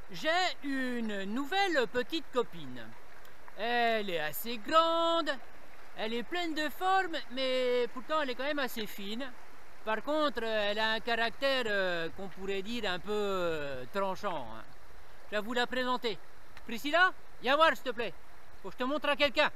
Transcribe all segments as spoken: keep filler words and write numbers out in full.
J'ai une nouvelle petite copine. Elle est assez grande, elle est pleine de forme, mais pourtant elle est quand même assez fine. Par contre, elle a un caractère euh, qu'on pourrait dire un peu euh, tranchant. Hein. Je vais vous la présenter. Priscilla, viens voir s'il te plaît. Faut que je te montre à quelqu'un.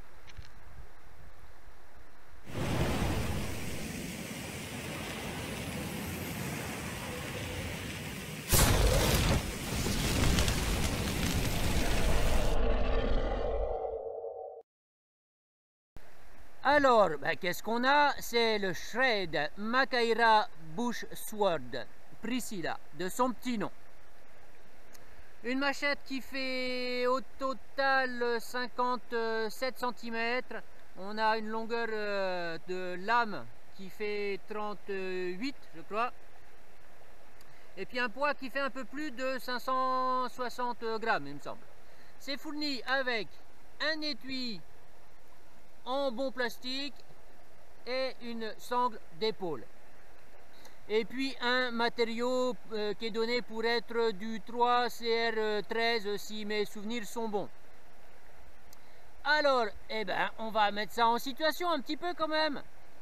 Alors, ben, qu'est-ce qu'on a? C'est le Shred Macaira Bush Sword, Priscilla, de son petit nom. Une machette qui fait au total cinquante-sept centimètres. On a une longueur de lame qui fait trente-huit, je crois. Et puis un poids qui fait un peu plus de cinq cent soixante grammes, il me semble. C'est fourni avec un étui en bon plastique et une sangle d'épaule. Et puis un matériau euh, qui est donné pour être du trois C R treize si mes souvenirs sont bons. Alors, eh ben, on va mettre ça en situation un petit peu quand même.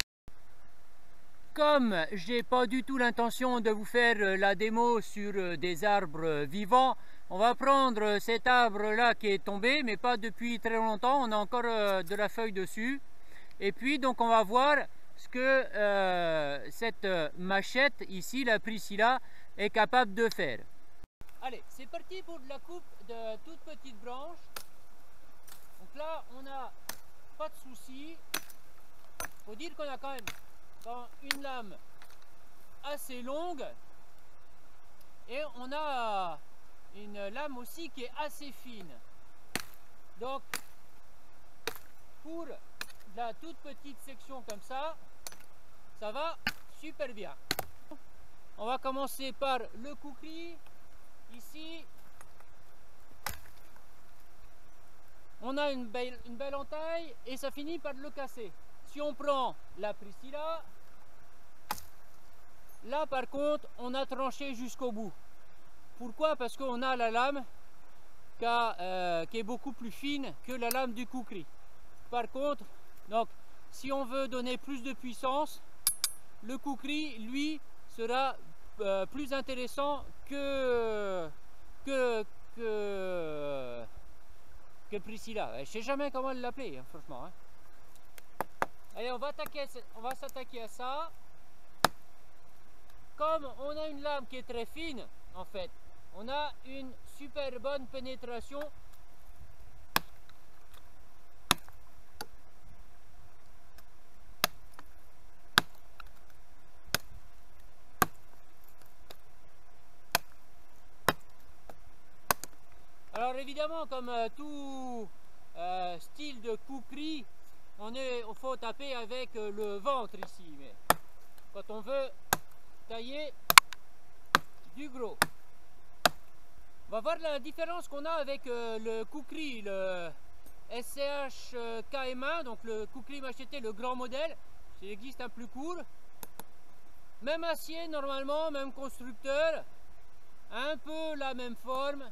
Comme j'ai pas du tout l'intention de vous faire la démo sur des arbres vivants, on va prendre cet arbre là qui est tombé, mais pas depuis très longtemps, on a encore de la feuille dessus. Et puis donc on va voir ce que euh, cette machette ici, la Priscilla, est capable de faire. Allez, c'est parti pour de la coupe de toutes petites branches. Donc là, on n'a pas de souci. Faut dire qu'on a quand même dans une lame assez longue et on a une lame aussi qui est assez fine. Donc, pour la toute petite section comme ça, ça va super bien. On va commencer par le kukri. Ici, on a une belle, une belle entaille et ça finit par le casser. Si on prend la Priscilla, là par contre, on a tranché jusqu'au bout. Pourquoi? Parce qu'on a la lame qui, a, euh, qui est beaucoup plus fine que la lame du kukri. Par contre, donc, si on veut donner plus de puissance, le kukri, lui, sera euh, plus intéressant que que que, que Priscilla. Je ne sais jamais comment l'appeler, hein, franchement. Hein. Allez, on va attaquer, on va s'attaquer à ça. Comme on a une lame qui est très fine, en fait, on a une super bonne pénétration. Alors évidemment, comme euh, tout euh, style de kukri, on est, il faut taper avec euh, le ventre ici. Mais quand on veut tailler du gros, on va voir la différence qu'on a avec euh, le kukri, le S C H K M un, donc le kukri macheté, le grand modèle. Il existe un plus court. Même acier normalement, même constructeur, un peu la même forme.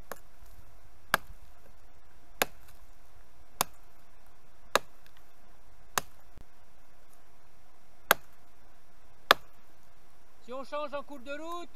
Si on change en cours de route,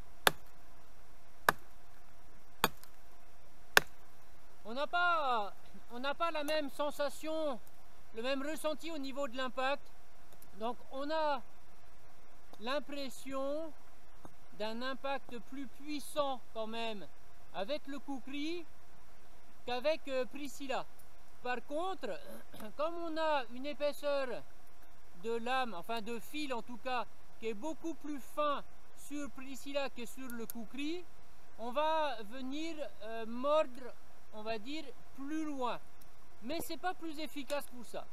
on n'a pas, on n'a pas la même sensation, le même ressenti au niveau de l'impact. Donc on a l'impression d'un impact plus puissant quand même avec le kukri qu'avec Priscilla. Par contre, comme on a une épaisseur de lame, enfin de fil en tout cas, qui est beaucoup plus fin sur Priscilla que sur le kukri, on va venir euh, mordre, on va dire, plus loin. Mais c'est pas plus efficace pour ça.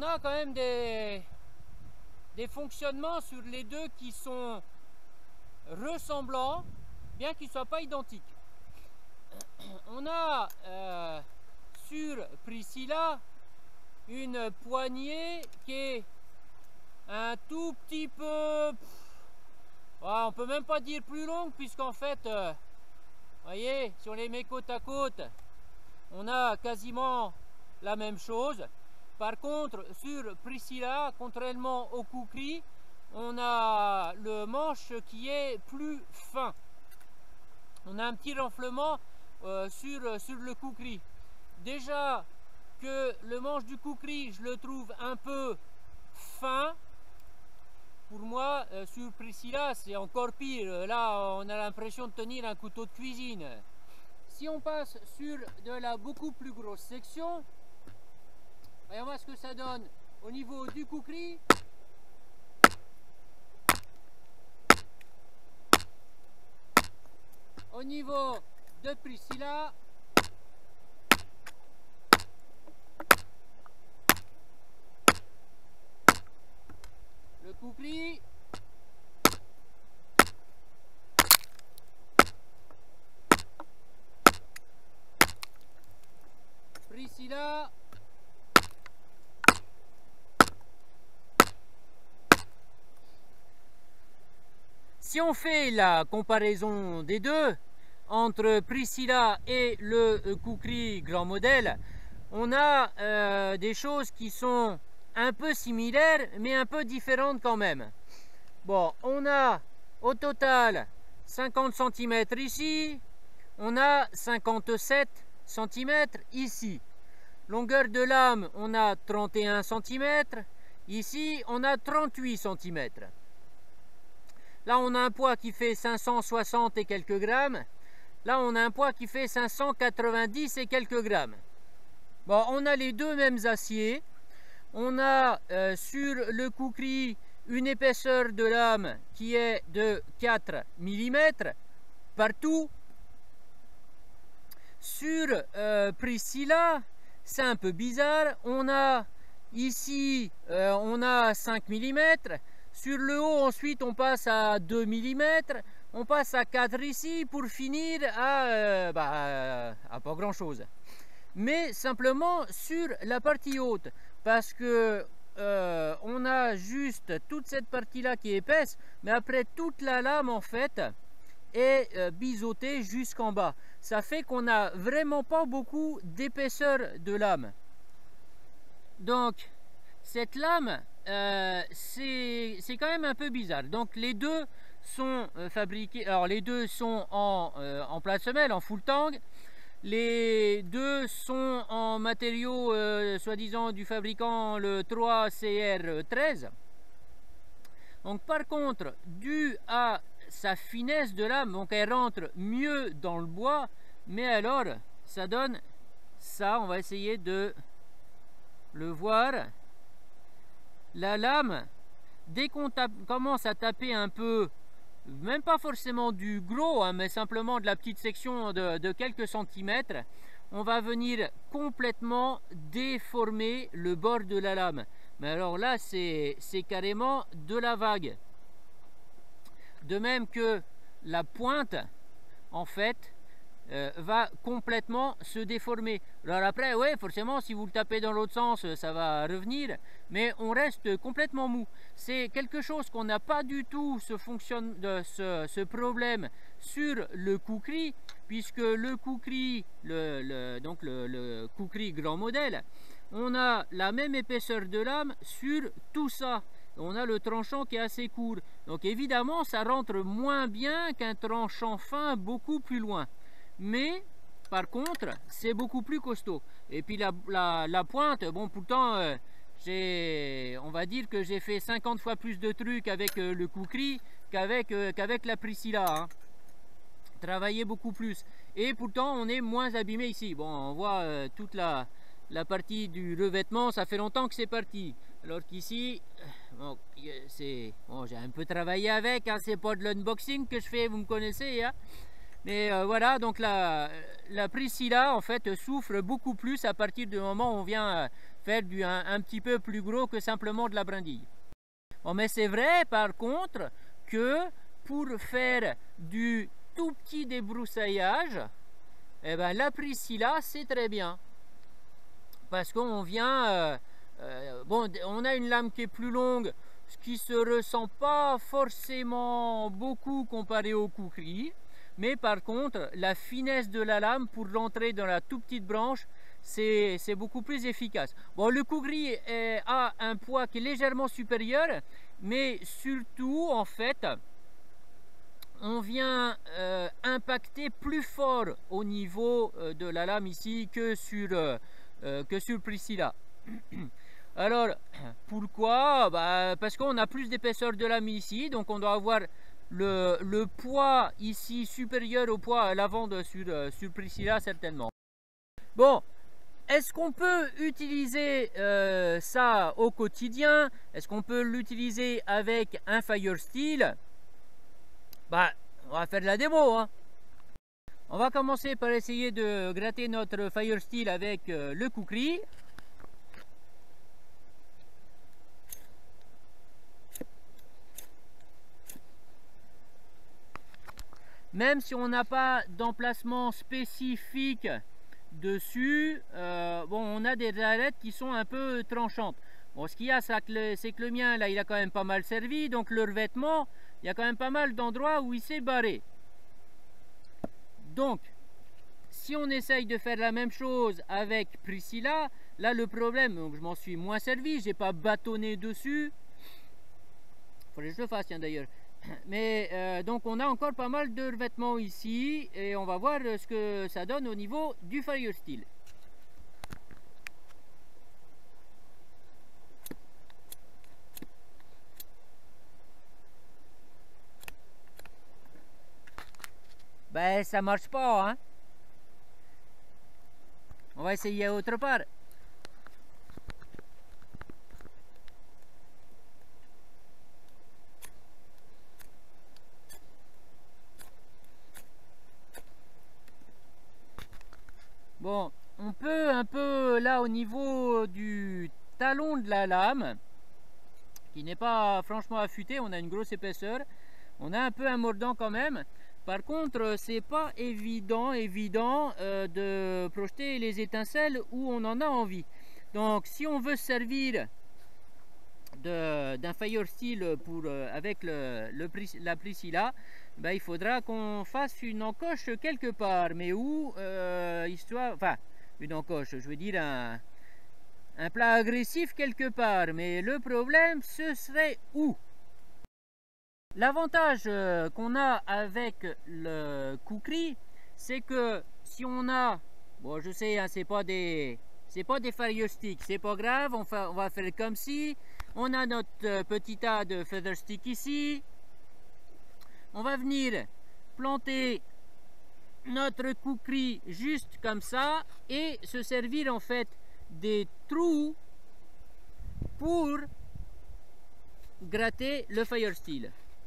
on a quand même des, des fonctionnements sur les deux qui sont ressemblants, bien qu'ils ne soient pas identiques. On a euh, sur Priscilla une poignée qui est un tout petit peu, ouais, on peut même pas dire plus longue, puisqu'en fait, euh, voyez, si on les met côte à côte, on a quasiment la même chose. Par contre, sur Priscilla, contrairement au Kukri, on a le manche qui est plus fin. On a un petit renflement euh, sur, sur le Kukri. Déjà que le manche du Kukri, je le trouve un peu fin. Pour moi, euh, sur Priscilla, c'est encore pire. Là, on a l'impression de tenir un couteau de cuisine. Si on passe sur de la beaucoup plus grosse section, voyons voir ce que ça donne au niveau du Kukri. Au niveau de Priscilla, le Kukri, Priscilla, si on fait la comparaison des deux, entre Priscilla et le Kukri grand modèle, on a euh, des choses qui sont un peu similaires, mais un peu différentes quand même. Bon, on a au total cinquante centimètres ici, on a cinquante-sept centimètres ici. Longueur de lame, on a trente et un centimètres, ici on a trente-huit centimètres. Là on a un poids qui fait cinq cent soixante et quelques grammes. Là, on a un poids qui fait cinq cent quatre-vingt-dix et quelques grammes. Bon, on a les deux mêmes aciers. On a euh, sur le Kukri une épaisseur de lame qui est de quatre millimètres partout. Sur euh, Priscilla, c'est un peu bizarre. On a ici, euh, on a cinq millimètres. Sur le haut, ensuite, on passe à deux millimètres. On passe à quatre ici pour finir à, euh, bah, à pas grand chose. Mais simplement sur la partie haute. Parce que euh, on a juste toute cette partie là qui est épaisse. Mais après toute la lame en fait est euh, biseautée jusqu'en bas. Ça fait qu'on n'a vraiment pas beaucoup d'épaisseur de lame. Donc cette lame euh, c'est quand même un peu bizarre. Donc les deux sont euh, fabriqués, alors les deux sont en, euh, en plat de semelle, en full tang. Les deux sont en matériaux euh, soi-disant du fabricant le trois C R treize. Donc par contre, dû à sa finesse de lame, donc elle rentre mieux dans le bois, mais alors ça donne ça. On va essayer de le voir. La lame, dès qu'on commence à taper un peu, même pas forcément du gros, hein, mais simplement de la petite section de, de quelques centimètres, on va venir complètement déformer le bord de la lame. Mais alors là, c'est carrément de la vague. De même que la pointe, en fait, euh, va complètement se déformer. Alors après, ouais, forcément, si vous le tapez dans l'autre sens, ça va revenir, mais on reste complètement mou. C'est quelque chose qu'on n'a pas du tout ce, fonctionne, de ce, ce problème sur le Kukri, puisque le Kukri, le, le, donc le, le Kukri grand modèle, on a la même épaisseur de lame sur tout ça. On a le tranchant qui est assez court. Donc évidemment, ça rentre moins bien qu'un tranchant fin beaucoup plus loin. Mais par contre, c'est beaucoup plus costaud. Et puis la, la, la pointe, bon, pourtant, euh, j'ai, on va dire que j'ai fait cinquante fois plus de trucs avec euh, le Kukri qu'avec euh, qu'avec la Priscilla. Hein. Travailler beaucoup plus. Et pourtant, on est moins abîmé ici. Bon, on voit euh, toute la, la partie du revêtement, ça fait longtemps que c'est parti. Alors qu'ici, bon, c'est bon, j'ai un peu travaillé avec, hein, c'est pas de l'unboxing que je fais, vous me connaissez, hein. Mais euh, voilà, donc la, la Priscilla en fait souffre beaucoup plus à partir du moment où on vient faire du, un, un petit peu plus gros que simplement de la brindille. Bon, mais c'est vrai par contre que pour faire du tout petit débroussaillage, eh ben, la Priscilla c'est très bien. Parce qu'on vient, euh, euh, bon, on a une lame qui est plus longue, ce qui se ressent pas forcément beaucoup comparé au Kukri, mais par contre la finesse de la lame pour rentrer dans la toute petite branche, c'est beaucoup plus efficace. Bon, le Kukri est, a un poids qui est légèrement supérieur, mais surtout en fait on vient euh, impacter plus fort au niveau euh, de la lame ici que sur euh, euh, que sur Priscilla. Alors pourquoi? Bah, parce qu'on a plus d'épaisseur de lame ici, donc on doit avoir le, le poids ici supérieur au poids à l'avant sur, euh, sur Priscilla certainement. Bon, est-ce qu'on peut utiliser euh, ça au quotidien? Est-ce qu'on peut l'utiliser avec un Firesteel? Bah, on va faire de la démo, hein. On va commencer par essayer de gratter notre Firesteel avec euh, le Kukri. Même si on n'a pas d'emplacement spécifique dessus, euh, bon, on a des arêtes qui sont un peu tranchantes. Bon, ce qu'il y a, c'est que, le, que le mien, là, il a quand même pas mal servi, donc le revêtement, il y a quand même pas mal d'endroits où il s'est barré. Donc, si on essaye de faire la même chose avec Priscilla, là, le problème, donc je m'en suis moins servi, j'ai pas bâtonné dessus. Faudrait que je le fasse, tiens, d'ailleurs. Mais euh, donc on a encore pas mal de revêtements ici et on va voir ce que ça donne au niveau du Firesteel. Ben ça marche pas, hein. On va essayer autre part. Bon, on peut un peu là au niveau du talon de la lame, qui n'est pas franchement affûté, on a une grosse épaisseur, on a un peu un mordant quand même. Par contre, c'est pas évident, évident euh, de projeter les étincelles où on en a envie. Donc, si on veut servir d'un Firesteel pour euh, avec le, le, la Priscilla, ben, il faudra qu'on fasse une encoche quelque part, mais où euh, histoire, enfin une encoche, je veux dire un, un plat agressif quelque part, mais le problème ce serait où? L'avantage euh, qu'on a avec le Kukri, c'est que si on a, bon je sais, hein, c'est pas des c'est pas des Firestick, c'est pas grave, on, fa, on va faire comme si. On a notre euh, petit tas de feather stick ici. On va venir planter notre Kukri juste comme ça et se servir en fait des trous pour gratter le Firesteel.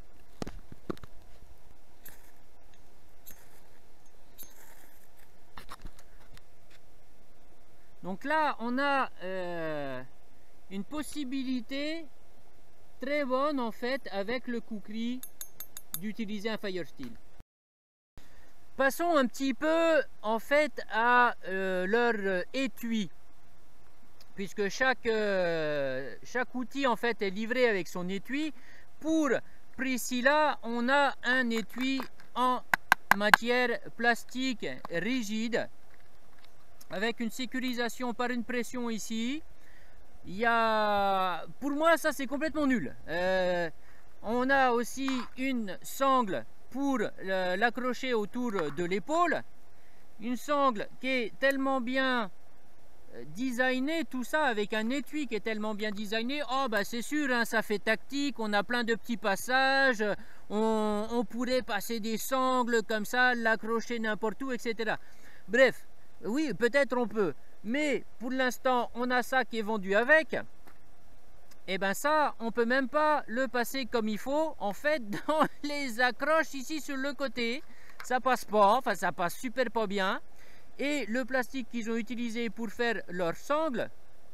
Donc là, on a euh, une possibilité très bonne en fait avec le Kukri d'utiliser un Firesteel. Passons un petit peu en fait à euh, leur euh, étui, puisque chaque, euh, chaque outil en fait est livré avec son étui. Pour Priscilla, on a un étui en matière plastique rigide, avec une sécurisation par une pression ici. Il y a, pour moi ça c'est complètement nul. Euh, on a aussi une sangle pour l'accrocher autour de l'épaule, une sangle qui est tellement bien designée, tout ça avec un étui qui est tellement bien designé. Oh bah c'est sûr, hein, ça fait tactique, on a plein de petits passages, on, on pourrait passer des sangles comme ça, l'accrocher n'importe où, et cetera. Bref, oui, peut-être on peut, mais pour l'instant, on a ça qui est vendu avec. Et ben ça, on peut même pas le passer comme il faut. En fait, dans les accroches ici sur le côté, ça passe pas, enfin ça passe super pas bien. Et le plastique qu'ils ont utilisé pour faire leur sangle,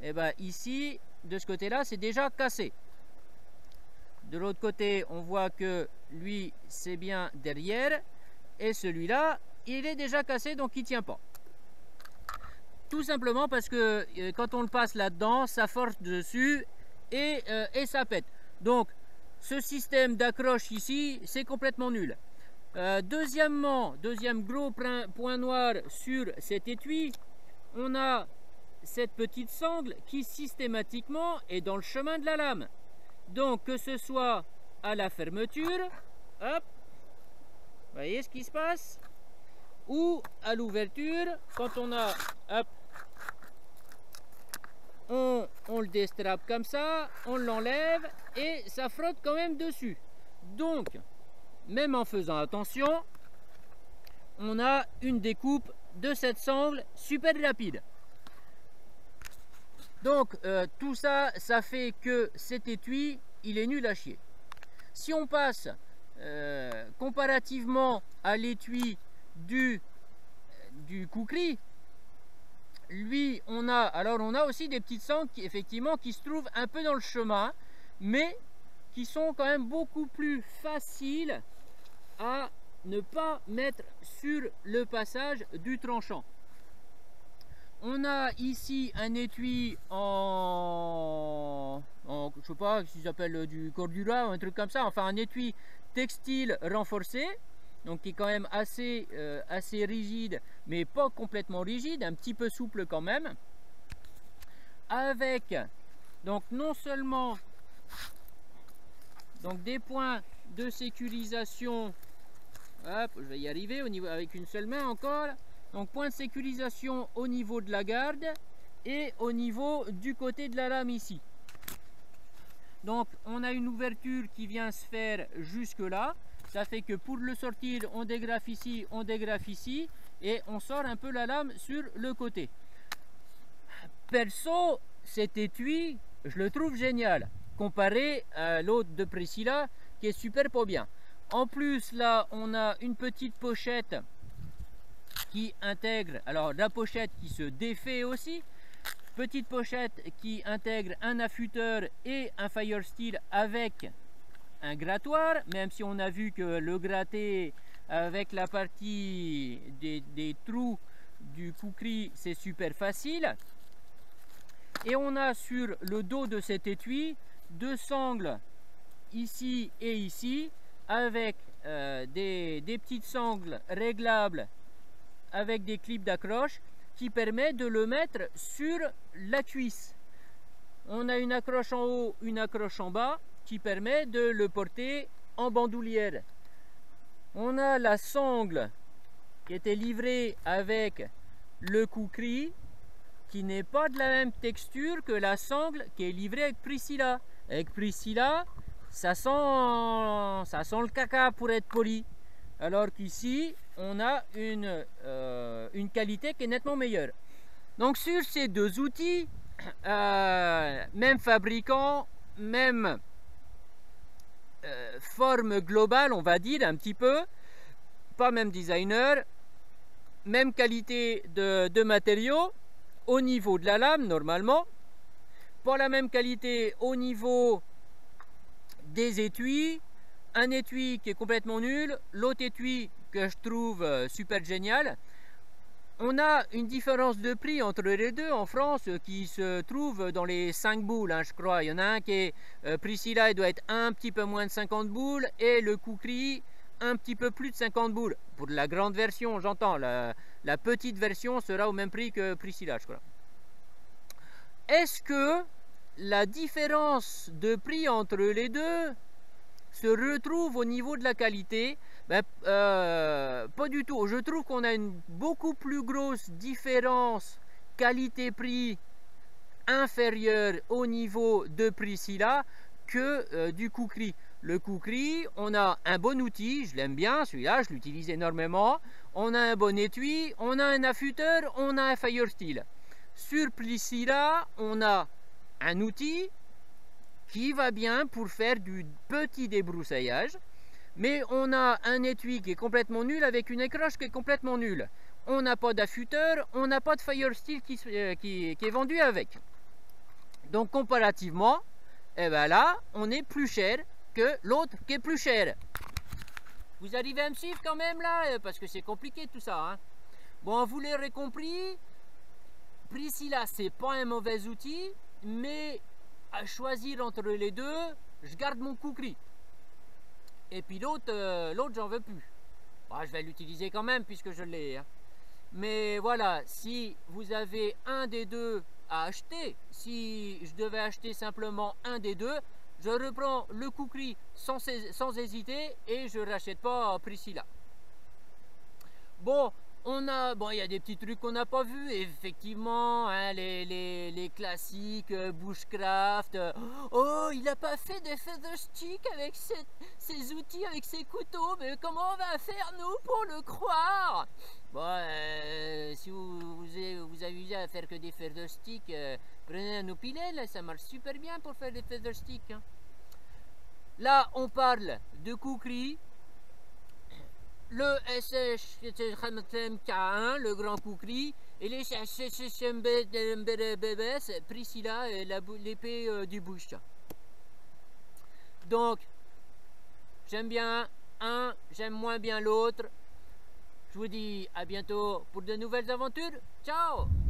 et ben ici, de ce côté-là, c'est déjà cassé. De l'autre côté, on voit que lui, c'est bien derrière. Et celui-là, il est déjà cassé, donc il ne tient pas. Tout simplement parce que euh, quand on le passe là-dedans, ça force dessus et, euh, et ça pète. Donc, ce système d'accroche ici, c'est complètement nul. Euh, deuxièmement, deuxième gros point noir sur cet étui, on a cette petite sangle qui systématiquement est dans le chemin de la lame. Donc que ce soit à la fermeture, hop, vous voyez ce qui se passe, ou à l'ouverture, quand on a, hop, on, on le déstrape comme ça, on l'enlève et ça frotte quand même dessus. Donc, même en faisant attention, on a une découpe de cette sangle super rapide. Donc euh, tout ça, ça fait que cet étui, il est nul à chier. Si on passe euh, comparativement à l'étui du, du Kukri, lui, on a, alors on a aussi des petites sangles qui, effectivement, qui se trouvent un peu dans le chemin, mais qui sont quand même beaucoup plus faciles à ne pas mettre sur le passage du tranchant. On a ici un étui en, en je sais pas si ça s'appelle du cordura ou un truc comme ça, enfin un étui textile renforcé, donc qui est quand même assez, euh, assez rigide, mais pas complètement rigide, un petit peu souple quand même, avec donc non seulement donc des points de sécurisation, hop, je vais y arriver au niveau avec une seule main encore. Donc point de sécurisation au niveau de la garde et au niveau du côté de la lame ici. Donc on a une ouverture qui vient se faire jusque là. Ça fait que pour le sortir, on dégrafe ici, on dégrafe ici et on sort un peu la lame sur le côté. Perso, cet étui, je le trouve génial comparé à l'autre de Priscilla qui est super pas bien. En plus là, on a une petite pochette qui intègre, alors la pochette qui se défait aussi, petite pochette qui intègre un affûteur et un fire steel avec un grattoir, même si on a vu que le gratter avec la partie des, des trous du Kukri c'est super facile. Et on a sur le dos de cet étui deux sangles ici et ici avec euh, des, des petites sangles réglables avec des clips d'accroche qui permet de le mettre sur la cuisse. On a une accroche en haut, une accroche en bas qui permet de le porter en bandoulière. On a la sangle qui était livrée avec le Kukri qui n'est pas de la même texture que la sangle qui est livrée avec Priscilla. Avec Priscilla, ça sent, ça sent le caca pour être poli. Alors qu'ici, on a une, euh, une qualité qui est nettement meilleure. Donc sur ces deux outils, euh, même fabricant, même euh, forme globale, on va dire un petit peu, pas même designer, même qualité de, de matériaux au niveau de la lame normalement, pas la même qualité au niveau des étuis. Un étui qui est complètement nul, l'autre étui que je trouve super génial. On a une différence de prix entre les deux en France qui se trouve dans les cinq boules, hein, je crois. Il y en a un qui est euh, Priscilla, il doit être un petit peu moins de cinquante boules, et le Kukri un petit peu plus de cinquante boules. Pour la grande version, j'entends, la, la petite version sera au même prix que Priscilla, je crois. Est-ce que la différence de prix entre les deux se retrouve au niveau de la qualité? Ben, euh, pas du tout. Je trouve qu'on a une beaucoup plus grosse différence qualité-prix inférieure au niveau de Priscilla que euh, du Kukri. Le Kukri, on a un bon outil, je l'aime bien celui-là, je l'utilise énormément. On a un bon étui, on a un affûteur, on a un fire steel. Sur Priscilla, on a un outil qui va bien pour faire du petit débroussaillage, mais on a un étui qui est complètement nul avec une accroche qui est complètement nulle. On n'a pas d'affûteur, on n'a pas de fire steel qui, euh, qui, qui est vendu avec. Donc comparativement, eh ben là, on est plus cher que l'autre qui est plus cher. Vous arrivez à me suivre quand même là? Parce que c'est compliqué tout ça. Hein. Bon, vous l'aurez compris, Priscilla, c'est pas un mauvais outil, mais à choisir entre les deux, je garde mon Kukri. Et puis l'autre, euh, l'autre j'en veux plus. Bon, je vais l'utiliser quand même puisque je l'ai. Hein. Mais voilà, si vous avez un des deux à acheter, si je devais acheter simplement un des deux, je reprends le Kukri sans, sans hésiter et je ne rachète pas Priscilla. Bon, on a, bon, il y a des petits trucs qu'on n'a pas vus, effectivement, hein, les, les, les classiques, euh, bushcraft. Euh, oh, il n'a pas fait des feather stick avec ses, ses outils, avec ses couteaux, mais comment on va faire nous pour le croire? Bon, euh, si vous vous, vous amusez à faire que des feather stick, euh, prenez un opinel, ça marche super bien pour faire des feather stick. Hein. Là, on parle de Kukri. Le S H K un, le grand Kukri, et les Priscilla et l'épée du Bush. Donc, j'aime bien un, j'aime moins bien l'autre. Je vous dis à bientôt pour de nouvelles aventures. Ciao!